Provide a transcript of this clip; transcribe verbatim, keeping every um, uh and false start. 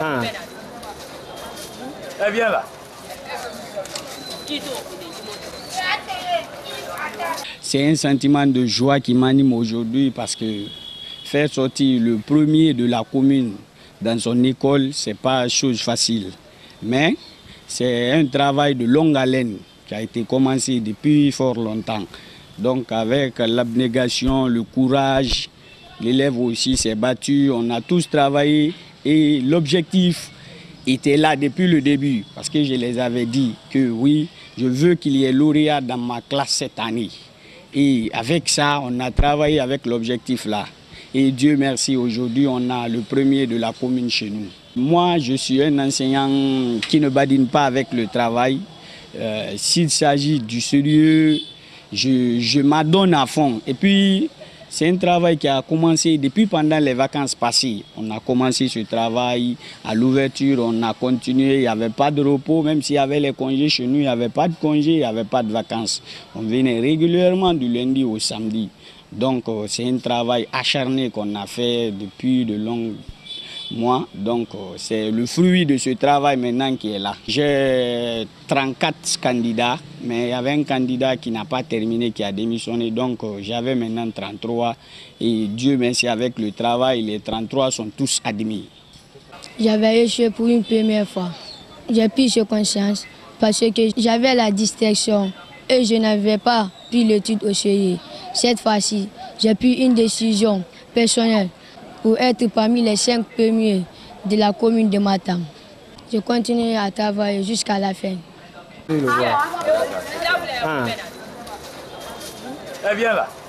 Ah. Eh bien là. C'est un sentiment de joie qui m'anime aujourd'hui parce que faire sortir le premier de la commune dans son école, ce n'est pas chose facile. Mais c'est un travail de longue haleine qui a été commencé depuis fort longtemps. Donc avec l'abnégation, le courage, l'élève aussi s'est battu, on a tous travaillé et l'objectif était là depuis le début. Parce que je les avais dit que oui, je veux qu'il y ait lauréat dans ma classe cette année. Et avec ça, on a travaillé avec l'objectif là. Et Dieu merci, aujourd'hui, on a le premier de la commune chez nous. Moi, je suis un enseignant qui ne badine pas avec le travail. Euh, S'il s'agit du sérieux, je, je m'adonne à fond. Et puis, c'est un travail qui a commencé depuis pendant les vacances passées. On a commencé ce travail à l'ouverture, on a continué, il n'y avait pas de repos, même s'il y avait les congés chez nous, il n'y avait pas de congés, il n'y avait pas de vacances. On venait régulièrement du lundi au samedi. Donc c'est un travail acharné qu'on a fait depuis de longs mois. Donc c'est le fruit de ce travail maintenant qui est là. J'ai trente-quatre candidats, mais il y avait un candidat qui n'a pas terminé, qui a démissionné. Donc j'avais maintenant trente-trois. Et Dieu merci, avec le travail, les trente-trois sont tous admis. J'avais échoué pour une première fois. J'ai pris ce conscience parce que j'avais la distraction et je n'avais pas pris l'étude au sérieux. Cette fois-ci, j'ai pris une décision personnelle pour être parmi les cinq premiers de la commune de Matam. Je continue à travailler jusqu'à la fin. Ah. Eh bien là.